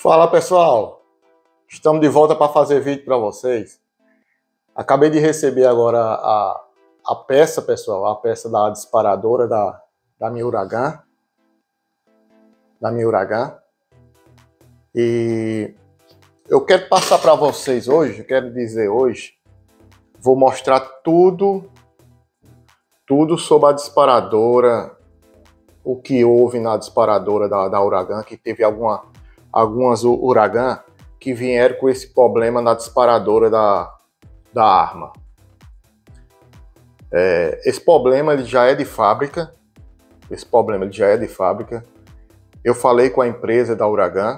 Fala pessoal, estamos de volta para fazer vídeo para vocês. Acabei de receber agora a peça, pessoal, a peça da disparadora da Miuragan. E eu quero passar para vocês hoje, vou mostrar tudo sobre a disparadora, o que houve na disparadora da Uragan, que teve algumas Uragan que vieram com esse problema na disparadora da arma. Esse problema ele já é de fábrica. Eu falei com a empresa da Uragan,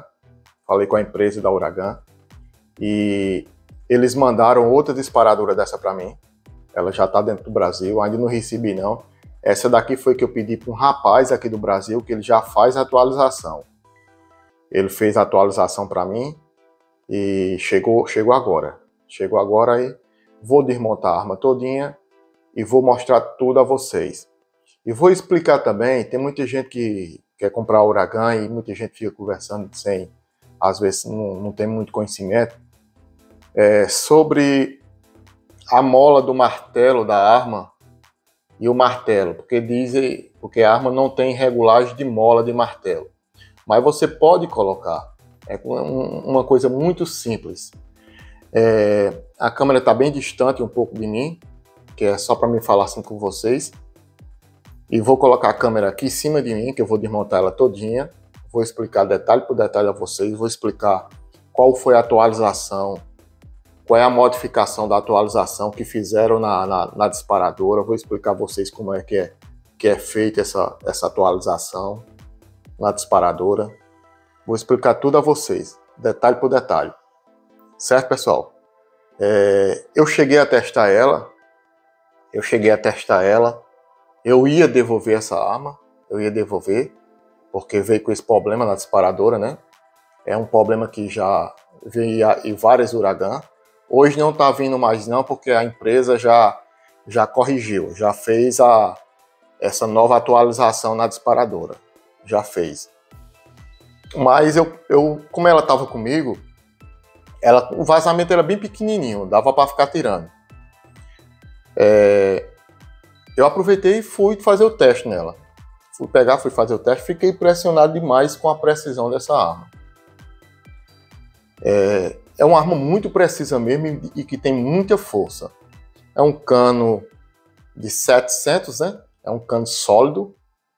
e eles mandaram outra disparadora dessa para mim. Ela já está dentro do Brasil, ainda não recebi não. Essa daqui foi que eu pedi para um rapaz aqui do Brasil, que ele já faz a atualização. Ele fez a atualização para mim e chegou agora. Chegou agora e vou desmontar a arma todinha e vou mostrar tudo a vocês. E vou explicar também, tem muita gente que quer comprar a Uragan e muita gente fica conversando sem, às vezes não tem muito conhecimento, sobre a mola do martelo da arma e o martelo, porque a arma não tem regulagem de mola de martelo. Mas você pode colocar, é uma coisa muito simples. A câmera está bem distante um pouco de mim, que é só para me falar assim com vocês. E vou colocar a câmera aqui em cima de mim, que eu vou desmontar ela todinha. Vou explicar detalhe por detalhe a vocês, vou explicar qual foi a atualização, qual é a modificação da atualização que fizeram na disparadora. Vou explicar a vocês como é que é feita essa atualização na disparadora. Vou explicar tudo a vocês, detalhe por detalhe. Certo, pessoal? Eu cheguei a testar ela. Eu ia devolver essa arma. Porque veio com esse problema na disparadora, né? É um problema que já veio em várias Uragan. Hoje não tá vindo mais não, porque a empresa já corrigiu, já fez essa nova atualização na disparadora. Já fez. Mas como ela estava comigo, o vazamento era bem pequenininho, dava para ficar tirando. Eu aproveitei e fui fazer o teste nela. Fui fazer o teste, fiquei impressionado demais com a precisão dessa arma. É uma arma muito precisa mesmo e que tem muita força. É um cano de 700, né? É um cano sólido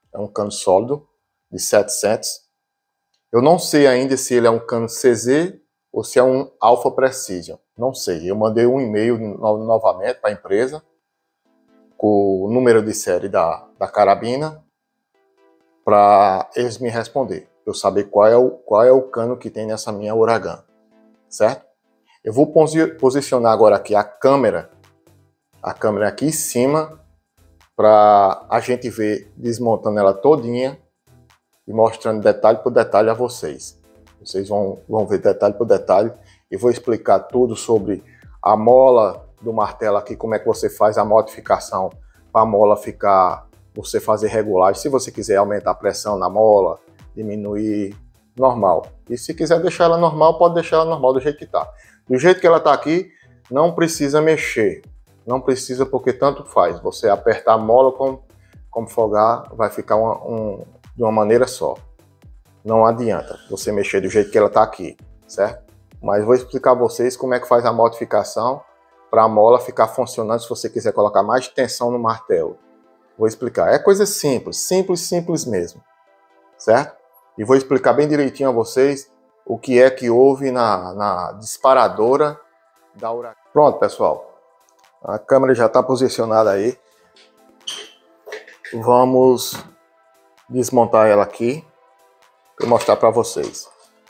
de 700. Eu não sei ainda se ele é um cano CZ ou se é um Alpha Precision. Não sei. Eu mandei um e-mail novamente para a empresa com o número de série da carabina para eles me responder. Eu saber qual é o cano que tem nessa minha Uragan. Certo? Eu vou posicionar agora aqui a câmera aqui em cima para a gente ver desmontando ela todinha e mostrando detalhe por detalhe a vocês. Vocês vão ver detalhe por detalhe e vou explicar tudo sobre a mola do martelo aqui, como é que você faz a modificação para a mola você fazer regulagem. Se você quiser aumentar a pressão na mola, diminuir, normal. E se quiser deixar ela normal, pode deixar ela normal do jeito que está. Do jeito que ela está aqui, não precisa mexer. Não precisa, porque tanto faz. Você apertar a mola como folgar, vai ficar de uma maneira só. Não adianta você mexer do jeito que ela está aqui, certo? Mas vou explicar a vocês como é que faz a modificação para a mola ficar funcionando se você quiser colocar mais tensão no martelo. Vou explicar. É coisa simples, simples mesmo, certo? E vou explicar bem direitinho a vocês o que é que houve na disparadora da Uragan. Pronto, pessoal. A câmera já está posicionada aí. Vamos desmontar ela aqui para mostrar para vocês.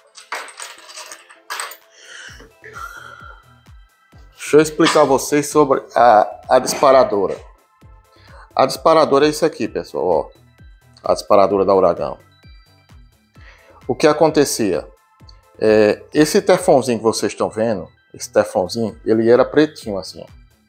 Deixa eu explicar a vocês sobre a disparadora. A disparadora é isso aqui, pessoal. Ó. A disparadora da Uragan. O que acontecia? Esse teflonzinho que vocês estão vendo, esse teflonzinho, ele era pretinho assim.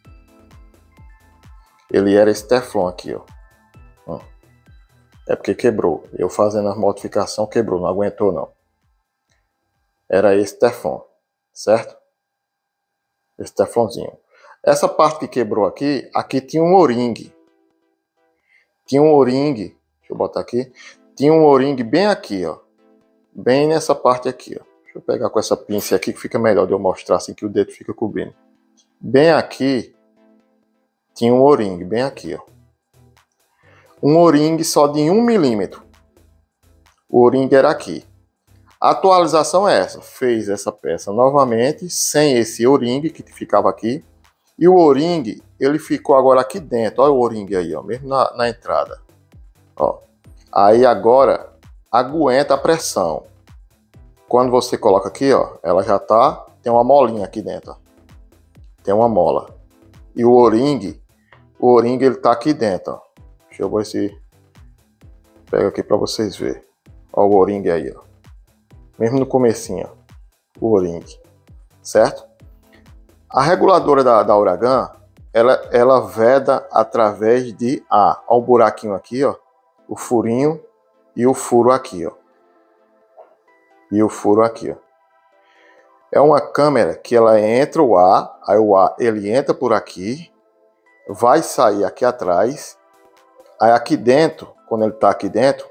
Ele era esse teflon aqui, ó. É porque quebrou. Eu fazendo a modificação quebrou, não aguentou não. era esse teflon, certo? Esse teflonzinho. Essa parte que quebrou aqui, aqui tinha um O-ring. Tinha um O-ring, deixa eu botar aqui. Tinha um O-ring bem aqui, ó. Bem nessa parte aqui, ó. Deixa eu pegar com essa pinça aqui que fica melhor de eu mostrar assim que o dedo fica cobrindo. Bem aqui tinha um O-ring, bem aqui, ó. Um O-ring só de 1 milímetro. O O-ring era aqui. A atualização é essa. Fez essa peça novamente, sem esse O-ring que ficava aqui. E o O-ring, ele ficou agora aqui dentro. Olha o O-ring aí, ó, mesmo na entrada. Ó. Aí agora aguenta a pressão. Quando você coloca aqui, ó, ela já tá, tem uma molinha aqui dentro, ó. Tem uma mola. E o O-ring ele tá aqui dentro, ó. Deixa eu ver se pega aqui para vocês verem. Ó o O-ring aí, ó. Mesmo no comecinho, ó, o O-ring, certo? A reguladora da Uragan, ela veda através de ó, o buraquinho aqui, ó, o furinho e o furo aqui, ó. E o furo aqui, ó. É uma câmera que ela entra o ar, aí o ar ele entra por aqui, vai sair aqui atrás, aí aqui dentro, quando ele tá aqui dentro,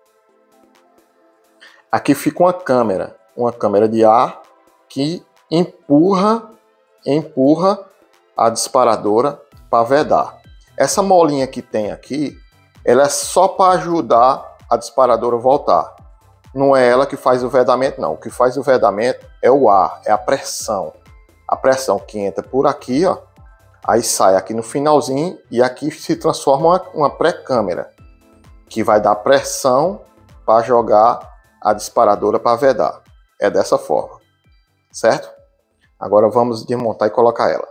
aqui fica uma câmera de ar que empurra a disparadora para vedar. Essa molinha que tem aqui, ela é só para ajudar a disparadora a voltar. Não é ela que faz o vedamento, não. O que faz o vedamento é o ar, é a pressão. A pressão que entra por aqui, ó, aí sai aqui no finalzinho e aqui se transforma uma pré-câmera, que vai dar pressão para jogar a disparadora para vedar. É dessa forma, certo? Agora vamos desmontar e colocar ela.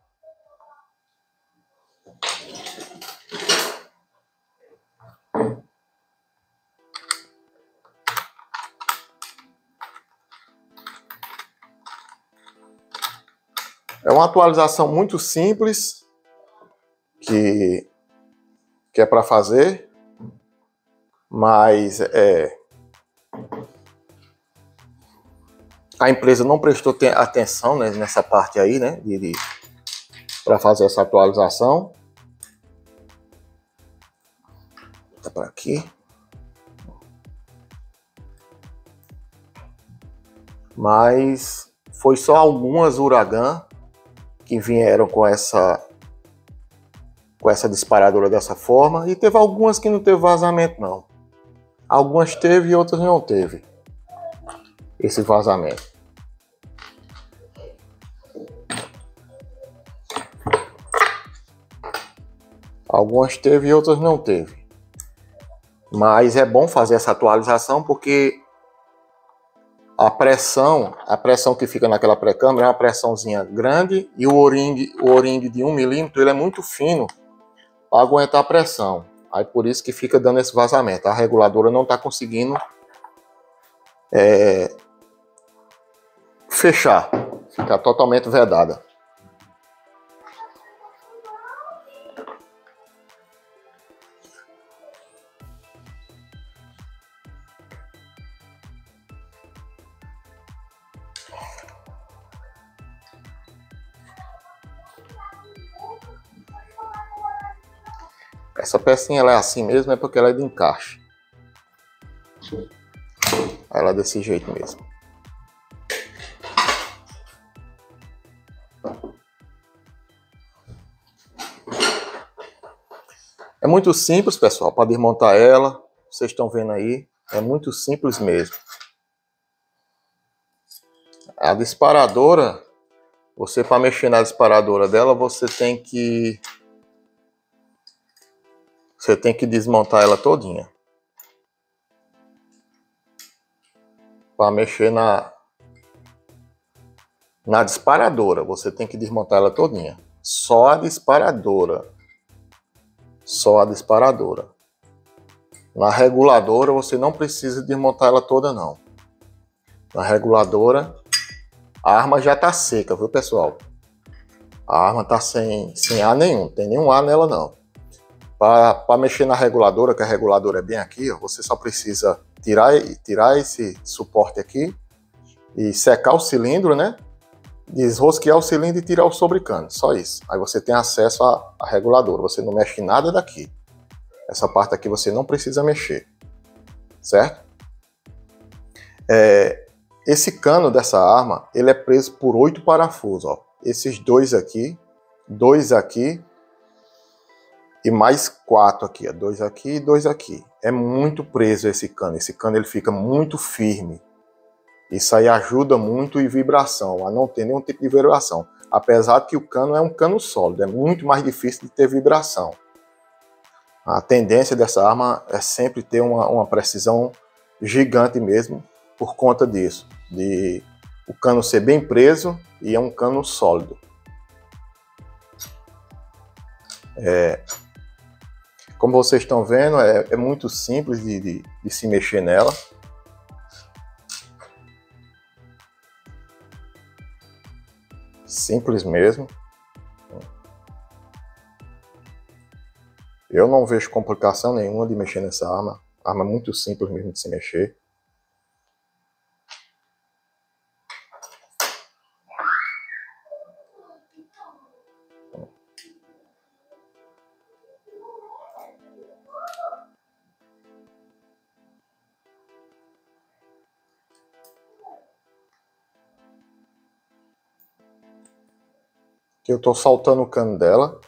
É uma atualização muito simples que é para fazer, mas a empresa não prestou atenção, né, nessa parte aí, né, para fazer essa atualização. Tá para aqui. Mas foi só algumas Uragan que vieram com essa disparadora dessa forma, e teve algumas que não teve vazamento não. Algumas teve e outras não teve esse vazamento. Algumas teve e outras não teve. Mas é bom fazer essa atualização porque a pressão que fica naquela pré-câmera é uma pressãozinha grande e o O-ring de 1 milímetro ele é muito fino para aguentar a pressão. Aí por isso que fica dando esse vazamento. A reguladora não está conseguindo fechar, ficar totalmente vedada. Essa pecinha ela é assim mesmo, é porque ela é de encaixe. Ela é desse jeito mesmo. É muito simples, pessoal, para desmontar ela. Vocês estão vendo aí, é muito simples mesmo. A disparadora, você para mexer na disparadora dela, você tem que desmontar ela todinha. Para mexer na disparadora, você tem que desmontar ela todinha. Só a disparadora. Só a disparadora. Na reguladora, você não precisa desmontar ela toda, não. Na reguladora, a arma já tá seca, viu, pessoal? A arma tá sem ar nenhum, tem nenhum ar nela, não. Para mexer na reguladora, que a reguladora é bem aqui, ó, você só precisa tirar esse suporte aqui e secar o cilindro, né? Desrosquear o cilindro e tirar o sobrecano, só isso. Aí você tem acesso à reguladora, você não mexe em nada daqui. Essa parte aqui você não precisa mexer, certo? Esse cano dessa arma, ele é preso por 8 parafusos, ó. Esses dois aqui e mais 4 aqui, ó. 2 aqui e 2 aqui. É muito preso esse cano ele fica muito firme. Isso aí ajuda muito em vibração, a não ter nenhum tipo de vibração. Apesar de que o cano é um cano sólido, é muito mais difícil de ter vibração. A tendência dessa arma é sempre ter uma precisão gigante mesmo, por conta disso, de o cano ser bem preso e é um cano sólido. Como vocês estão vendo, é muito simples de se mexer nela. Simples mesmo. Eu não vejo complicação nenhuma de mexer nessa arma. A arma é muito simples mesmo de se mexer. Eu estou soltando o cano dela.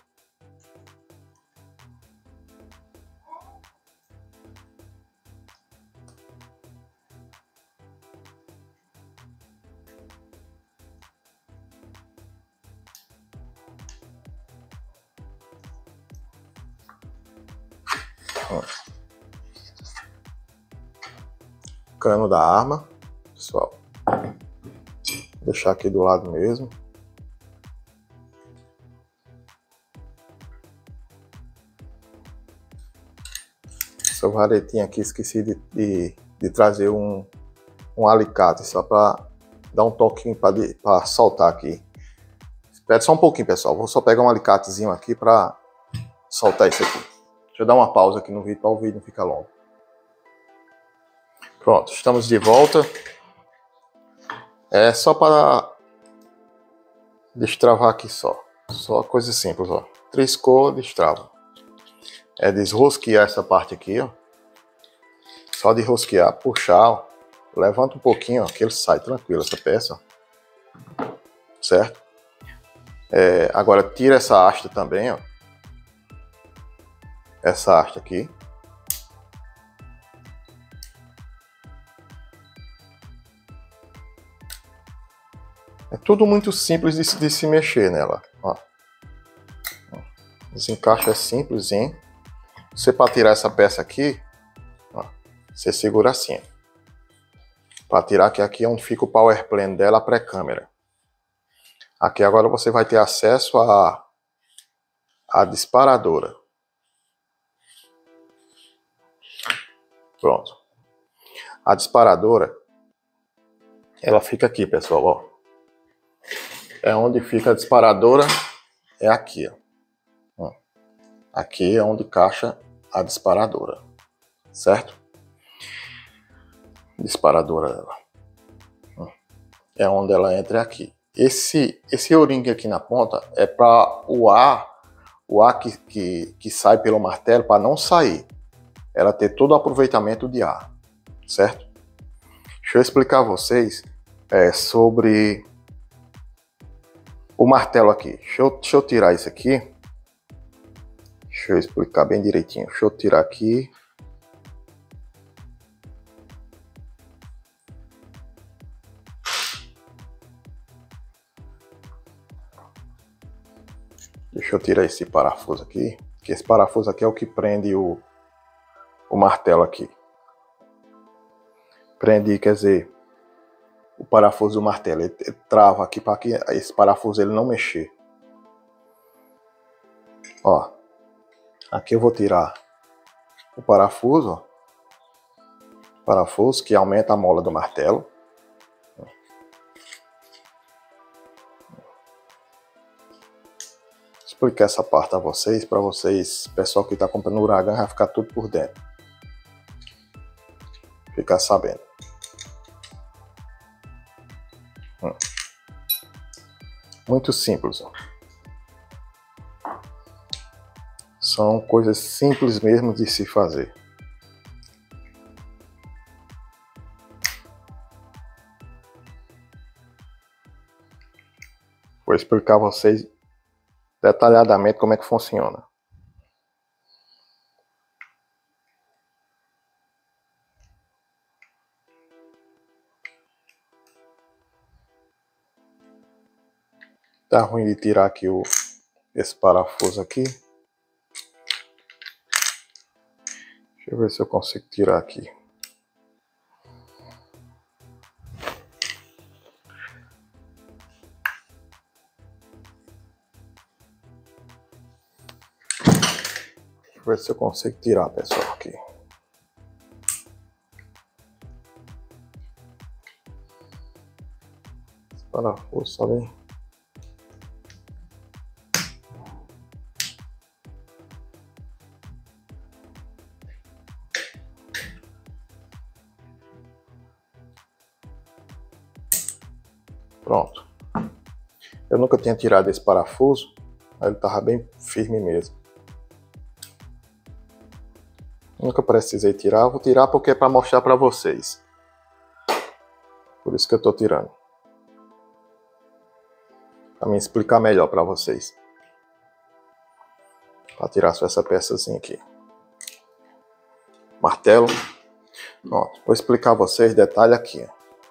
Cano da arma, pessoal. Vou deixar aqui do lado mesmo. Essa varetinha aqui, esqueci de trazer um alicate, só para dar um toquinho para soltar aqui. Espera só um pouquinho, pessoal. Vou só pegar um alicatezinho aqui para soltar isso aqui. Deixa eu dar uma pausa aqui no vídeo para o vídeo não ficar longo. Pronto, estamos de volta. É só para destravar aqui só. Só coisa simples, ó. Triscou, destrava. É desrosquear essa parte aqui, ó. Só de rosquear, puxar, ó. Levanta um pouquinho, ó, que ele sai tranquilo essa peça, ó. Certo? Agora tira essa haste também, ó. Essa haste aqui. É tudo muito simples de se mexer nela, ó. Desencaixa é simplesinho. Você, para tirar essa peça aqui, ó, você segura assim. Para tirar, que aqui é onde fica o power plane dela, a pré-câmera. Aqui agora você vai ter acesso à disparadora. Pronto. A disparadora, ela fica aqui, pessoal, ó. É onde fica a disparadora, é aqui, ó. Aqui é onde encaixa a disparadora, certo? Disparadora dela. É onde ela entra aqui. Esse O-ring aqui na ponta é para o ar que sai pelo martelo, para não sair. Ela ter todo o aproveitamento de ar, certo? Deixa eu explicar a vocês sobre o martelo aqui. Deixa eu tirar isso aqui. Deixa eu explicar bem direitinho. Deixa eu tirar aqui. Deixa eu tirar esse parafuso aqui. Que esse parafuso aqui é o que prende o martelo aqui. Prende, quer dizer, o parafuso do martelo. Ele trava aqui para que esse parafuso ele não mexer. Ó. Aqui eu vou tirar o parafuso, ó. Parafuso que aumenta a mola do martelo. Vou explicar essa parte a vocês, para vocês, pessoal que está comprando o Uragan, vai ficar tudo por dentro. Ficar sabendo. Muito simples. Ó. São coisas simples mesmo de se fazer. Vou explicar a vocês detalhadamente como é que funciona. Tá ruim de tirar aqui esse parafuso aqui. Deixa eu ver se eu consigo tirar aqui. Deixa eu ver se eu consigo tirar, pessoal, aqui. Esse parafuso, tá bem? Pronto. Eu nunca tinha tirado esse parafuso, aí ele tava bem firme mesmo. Nunca precisei tirar, vou tirar porque é para mostrar para vocês. Por isso que eu tô tirando. Para me explicar melhor para vocês. Para tirar só essa peçazinha aqui. Martelo. Pronto, vou explicar a vocês detalhe aqui.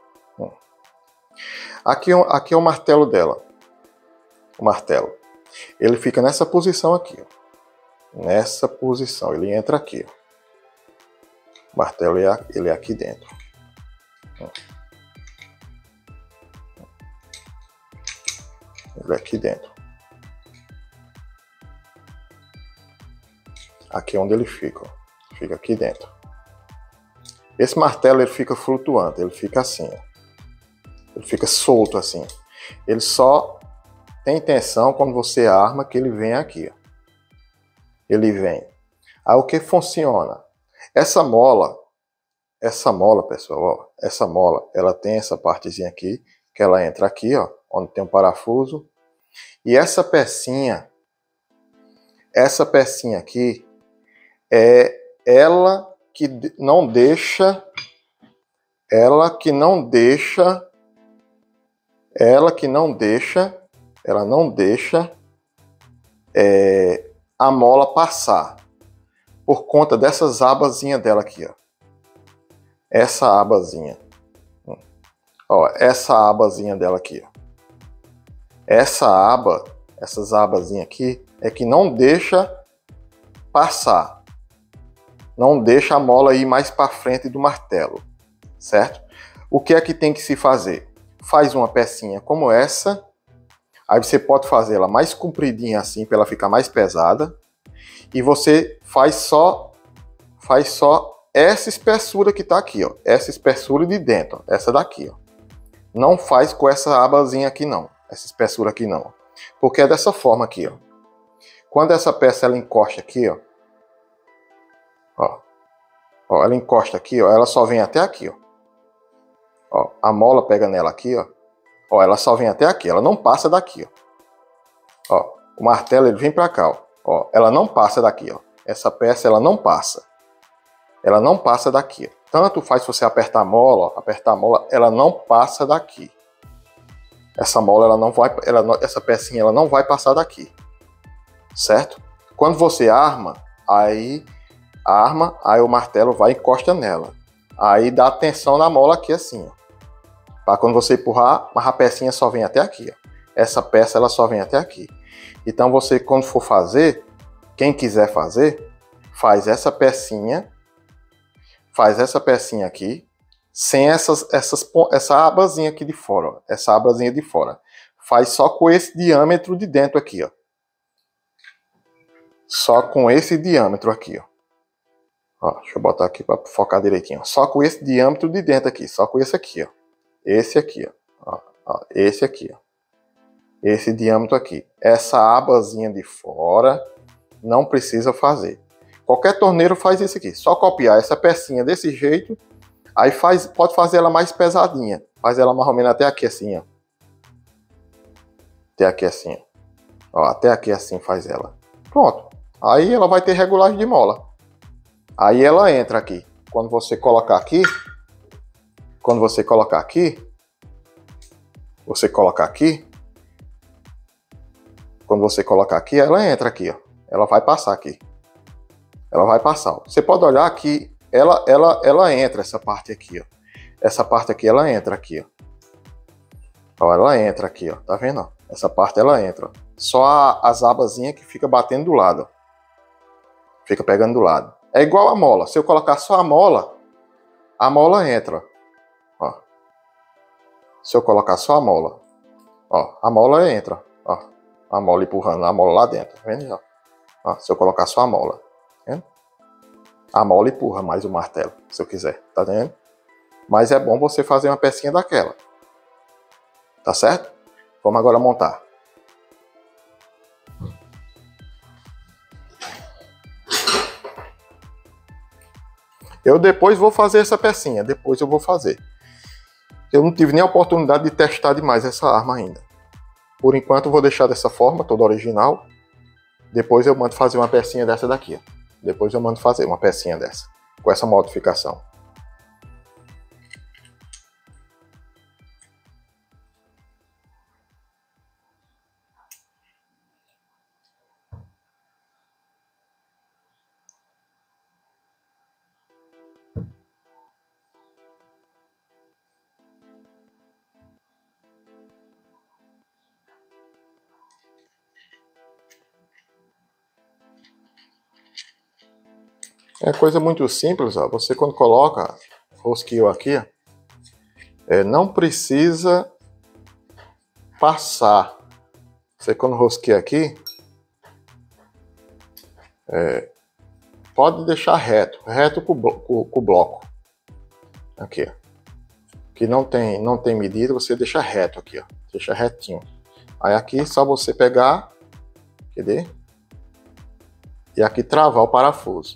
Aqui é o martelo dela. O martelo. Ele fica nessa posição aqui. Ó. Nessa posição. Ele entra aqui. Ó. O martelo ele é aqui dentro. Ele é aqui dentro. Aqui é onde ele fica. Ó. Fica aqui dentro. Esse martelo ele fica flutuante. Ele fica assim. Ó. Ele fica solto assim. Ele só tem tensão quando você arma que ele vem aqui. Ó. Ele vem. Aí o que funciona? Essa mola, pessoal, ó, essa mola, ela tem essa partezinha aqui, que ela entra aqui, ó, onde tem um parafuso. E essa pecinha aqui, é ela que não deixa a mola passar por conta dessas abazinhas dela aqui, ó. Essa abazinha, ó, essa abazinha dela aqui, ó. Essas abazinhas aqui é que não deixa passar, não deixa a mola ir mais para frente do martelo, certo? O que é que tem que se fazer? Faz uma pecinha como essa, aí você pode fazer ela mais compridinha assim para ela ficar mais pesada, e você faz só essa espessura que tá aqui, ó, essa espessura de dentro, ó, essa daqui, ó. Não faz com essa abazinha aqui não, essa espessura aqui não, porque é dessa forma aqui, ó. Quando essa peça ela encosta aqui, ó, ela encosta aqui, ó, ela só vem até aqui, ó. Ó, a mola pega nela aqui, ó. Ó, ela só vem até aqui, ela não passa daqui, ó. Ó, o martelo ele vem para cá, ó. Ó, ela não passa daqui, ó. Essa peça ela não passa. Ela não passa daqui. Ó. Tanto faz se você apertar a mola, ela não passa daqui. Essa mola ela não vai, essa pecinha ela não vai passar daqui. Certo? Quando você arma, aí o martelo vai e encosta nela. Aí dá tensão na mola aqui assim, ó. Para quando você empurrar, mas a pecinha só vem até aqui, ó. Essa peça ela só vem até aqui. Então você, quando for fazer, quem quiser fazer, faz essa pecinha aqui, sem essa abazinha aqui de fora, ó. Essa abazinha de fora. Faz só com esse diâmetro de dentro aqui, ó. Só com esse diâmetro aqui, ó. Ó, deixa eu botar aqui para focar direitinho. Só com esse diâmetro de dentro aqui, só com esse aqui, ó. Esse aqui, ó. Ó, esse aqui, ó. Esse diâmetro aqui. Essa abazinha de fora não precisa fazer. Qualquer torneiro faz isso aqui. Só copiar essa pecinha desse jeito. Aí pode fazer ela mais pesadinha. Faz ela mais ou menos até aqui assim, ó. Até aqui assim, ó, até aqui assim faz ela. Pronto. Aí ela vai ter regulagem de mola. Aí ela entra aqui. Quando você colocar aqui, você colocar aqui, quando você colocar aqui, ela entra aqui, ó. Ela vai passar aqui. Ela vai passar, ó. Você pode olhar que ela entra essa parte aqui, ó. Essa parte aqui ela entra aqui, ó. Ó, ela entra aqui, ó. Tá vendo? Ó? Essa parte ela entra. Ó. Só as abazinhas que fica batendo do lado, ó. Fica pegando do lado. É igual a mola. Se eu colocar só a mola entra. Ó. Se eu colocar só a mola, ó, a mola entra. Ó. A mola empurrando a mola lá dentro. Tá vendo? Ó, se eu colocar só a mola. Tá vendo? A mola empurra mais o martelo, se eu quiser. Tá vendo? Mas é bom você fazer uma pecinha daquela. Tá certo? Vamos agora montar. Eu depois vou fazer essa pecinha. Depois eu vou fazer. Eu não tive nem a oportunidade de testar demais essa arma ainda. Por enquanto eu vou deixar dessa forma, toda original. Depois eu mando fazer uma pecinha dessa daqui. Ó. Depois eu mando fazer uma pecinha dessa. Com essa modificação. É coisa muito simples, ó. Você quando coloca rosqueio aqui, ó, não precisa passar. Você quando rosqueia aqui, pode deixar reto com o bloco. Aqui, ó. Que não tem medida, você deixa reto aqui, ó. Deixa retinho. Aí aqui é só você pegar, entendeu? E aqui travar o parafuso.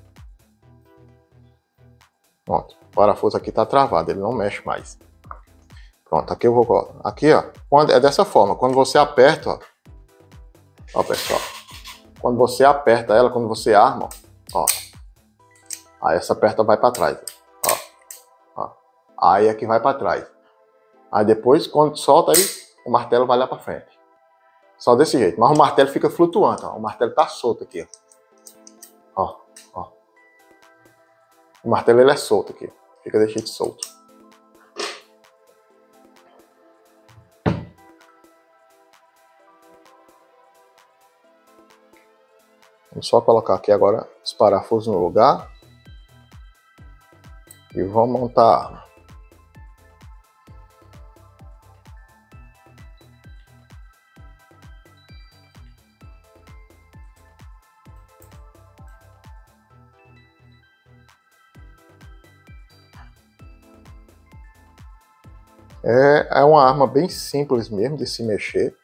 Pronto, o parafuso aqui tá travado, ele não mexe mais. Pronto, aqui eu vou... Aqui, ó, é dessa forma, quando você aperta, ó. Ó, pessoal. Quando você aperta ela, quando você arma, ó. Aí essa aperta vai para trás, ó. Ó. Aí aqui vai para trás. Aí depois, quando solta aí, o martelo vai lá para frente. Só desse jeito. Mas o martelo fica flutuando, ó. O martelo tá solto aqui, ó. Ó. O martelo ele é solto aqui. Fica desse jeito solto. Vamos só colocar aqui agora os parafusos no lugar. E vamos montar a arma. É uma arma bem simples mesmo de se mexer.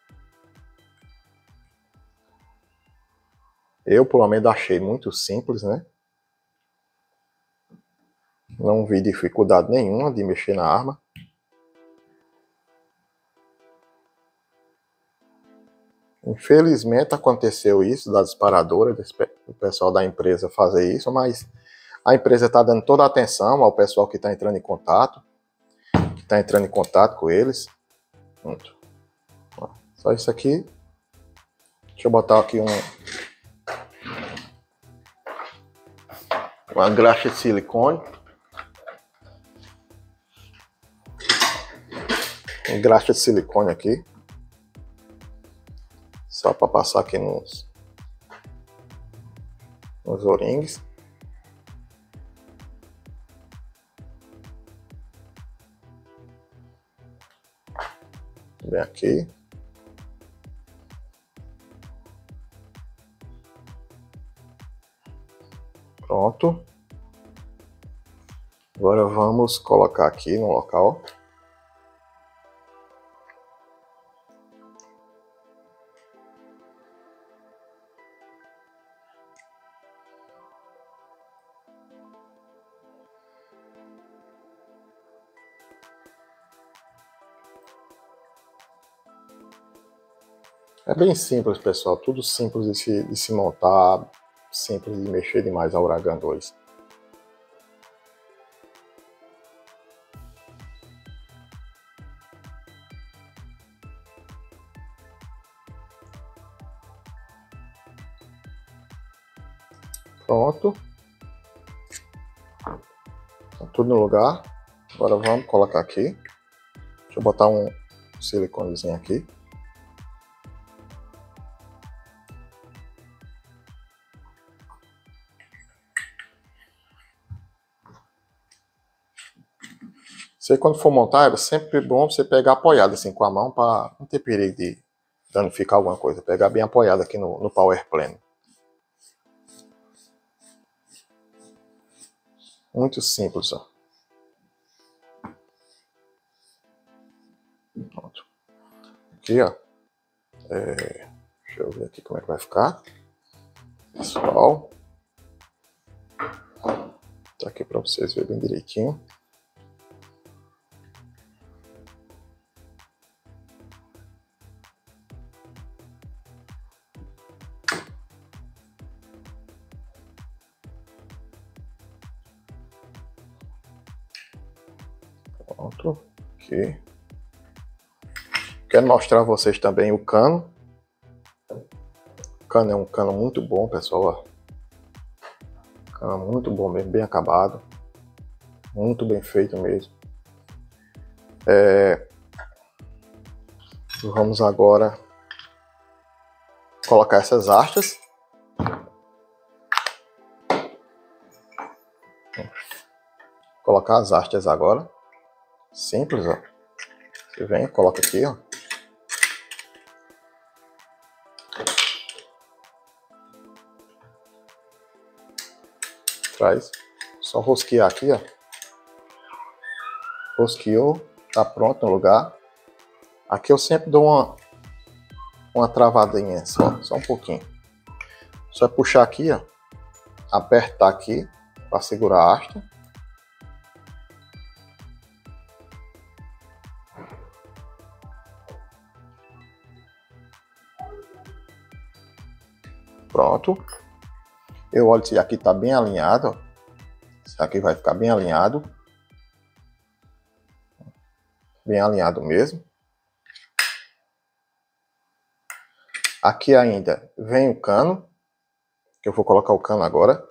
Eu, pelo menos, achei muito simples, né? Não vi dificuldade nenhuma de mexer na arma. Infelizmente aconteceu isso da disparadora, do pessoal da empresa fazer isso, mas a empresa está dando toda a atenção ao pessoal que está entrando em contato, com eles. Pronto. Só isso aqui. Deixa eu botar aqui uma graxa de silicone. Uma graxa de silicone aqui. Só para passar aqui nos O-rings. Vem aqui. Pronto. Agora vamos colocar aqui no local. É bem simples, pessoal. Tudo simples de se montar, simples de mexer demais a Uragan 2. Pronto. Tá tudo no lugar. Agora vamos colocar aqui. Deixa eu botar um siliconezinho aqui. Você, quando for montar, é sempre bom você pegar apoiado assim com a mão para não ter perigo de danificar alguma coisa. Pegar bem apoiado aqui no power plane. Muito simples, ó. Pronto. Aqui, ó. Deixa eu ver aqui como é que vai ficar. Pessoal. Tá aqui para vocês verem bem direitinho. Pronto. Aqui. Quero mostrar a vocês também o cano. O cano é um cano muito bom, pessoal. Ó. Cano muito bom, bem acabado. Muito bem feito mesmo. Vamos agora colocar essas hastes. Colocar as hastes agora. Simples, ó. Você vem, coloca aqui, ó. Traz. Só rosquear aqui, ó. Rosqueou, tá pronto no lugar. Aqui eu sempre dou uma travadinha, só um pouquinho. Só é puxar aqui, ó. Apertar aqui para segurar a haste. Pronto. Eu olho se aqui tá bem alinhado, ó. Isso aqui vai ficar bem alinhado. Bem alinhado mesmo. Aqui ainda vem o cano, que eu vou colocar o cano agora.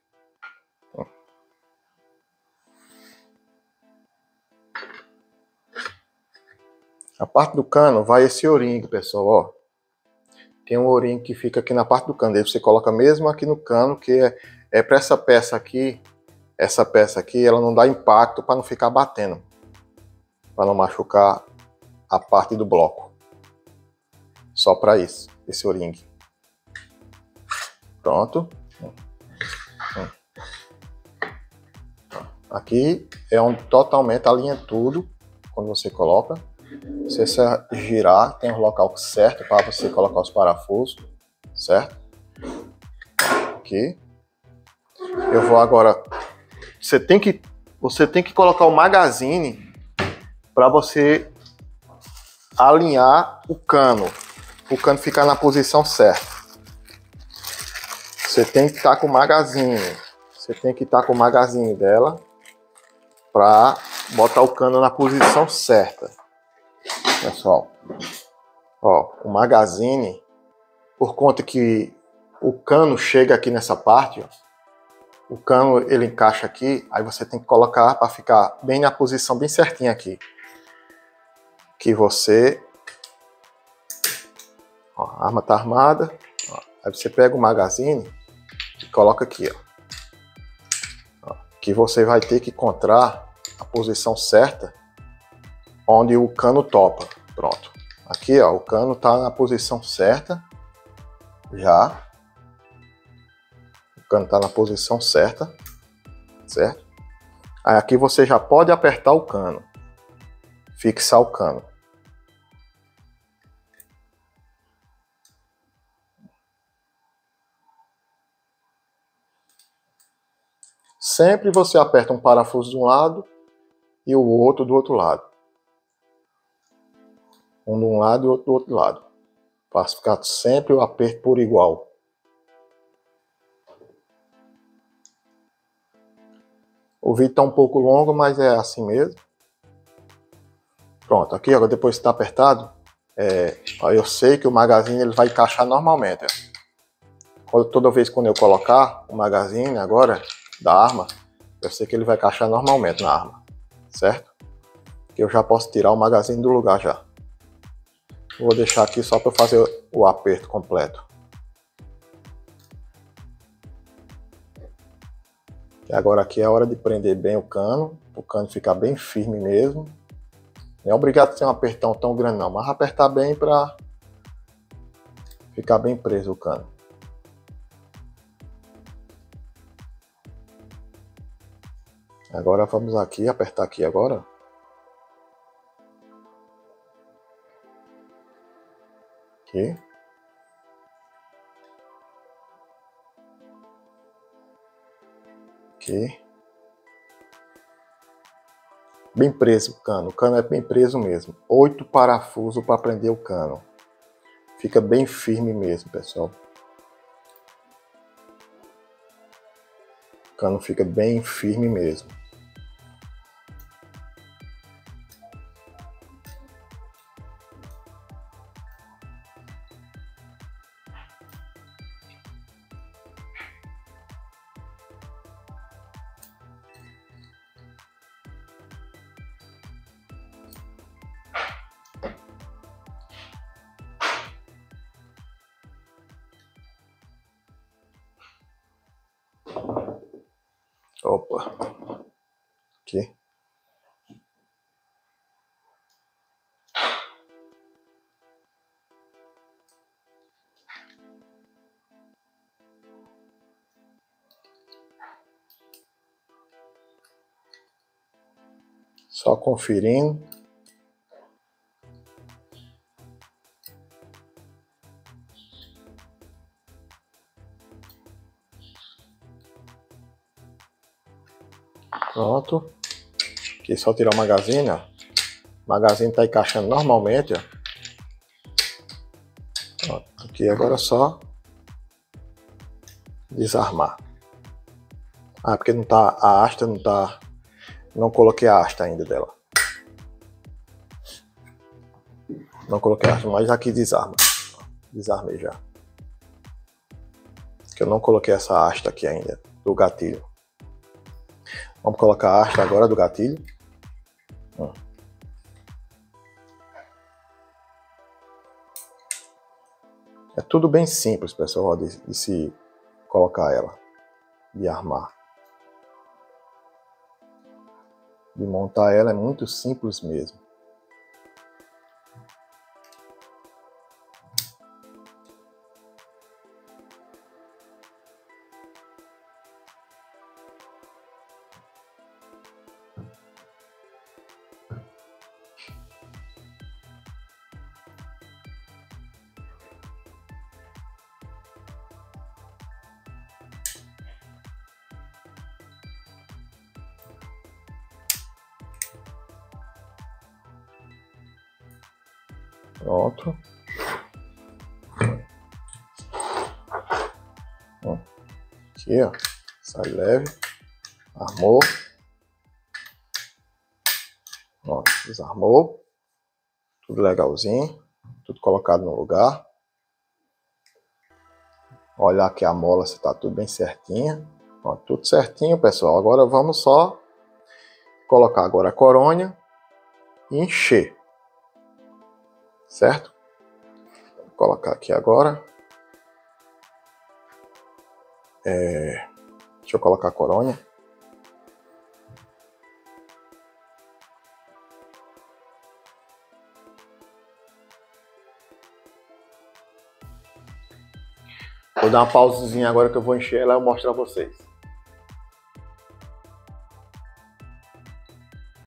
A parte do cano vai esse O-ring, pessoal, ó. Tem um O-ring que fica aqui na parte do cano. Aí você coloca mesmo aqui no cano, que é para essa peça aqui. Essa peça aqui, ela não dá impacto para não ficar batendo. Para não machucar a parte do bloco. Só para isso, esse O-ring. Pronto. Aqui é onde totalmente alinha tudo. Quando você coloca. Se você girar, tem um local certo para você colocar os parafusos, certo? Aqui. Eu vou agora. Você tem que colocar o magazine para você alinhar o cano ficar na posição certa. Você tem que estar com o magazine. Você tem que estar com o magazine dela para botar o cano na posição certa. Pessoal, ó, o magazine, por conta que o cano chega aqui nessa parte, ó, o cano ele encaixa aqui, aí você tem que colocar para ficar bem na posição bem certinha aqui. Que você, ó, a arma tá armada, ó, aí você pega o magazine e coloca aqui, ó, que você vai ter que encontrar a posição certa onde o cano topa. Pronto. Aqui, ó, o cano tá na posição certa. Já. O cano tá na posição certa. Certo? Aí aqui você já pode apertar o cano. Fixar o cano. Sempre você aperta um parafuso de um lado e o outro do outro lado. Um de um lado e outro do outro lado. Para ficar sempre o aperto por igual. O vídeo está um pouco longo, mas é assim mesmo. Pronto, aqui agora depois que está apertado, eu sei que o magazine ele vai encaixar normalmente. Toda vez quando eu colocar o magazine agora da arma, eu sei que ele vai encaixar normalmente na arma, certo? Que eu já posso tirar o magazine do lugar já. Vou deixar aqui só para fazer o aperto completo. E agora aqui é a hora de prender bem o cano ficar bem firme mesmo. Não é obrigado a ser um apertão tão grande não, mas apertar bem para ficar bem preso o cano. Agora vamos aqui, apertar aqui agora. Aqui. Aqui. Bem preso o cano é bem preso mesmo. 8 parafusos para prender o cano. Fica bem firme mesmo, pessoal. O cano fica bem firme mesmo. Opa, aqui. Só conferindo. Pronto. Aqui é só tirar o magazine, ó. O magazine tá encaixando normalmente, ó. Pronto. Aqui agora é só desarmar. Ah, porque não tá, a haste não tá, não coloquei a haste ainda dela. Não coloquei a haste, mas aqui desarma. Desarmei já. Que eu não coloquei essa haste aqui ainda, do gatilho. Vamos colocar a haste agora do gatilho. É tudo bem simples, pessoal, de se colocar ela, de armar. De montar ela é muito simples mesmo. Pronto. Aqui, ó. Sai leve. Armou. Pronto, desarmou. Tudo legalzinho. Tudo colocado no lugar. Olhar aqui a mola se tá tudo bem certinha. Ó, tudo certinho, pessoal. Agora vamos só colocar agora a coronha e encher. Certo? Vou colocar aqui agora. Deixa eu colocar a coronha. Vou dar uma pausazinha agora que eu vou encher ela e eu mostro a vocês.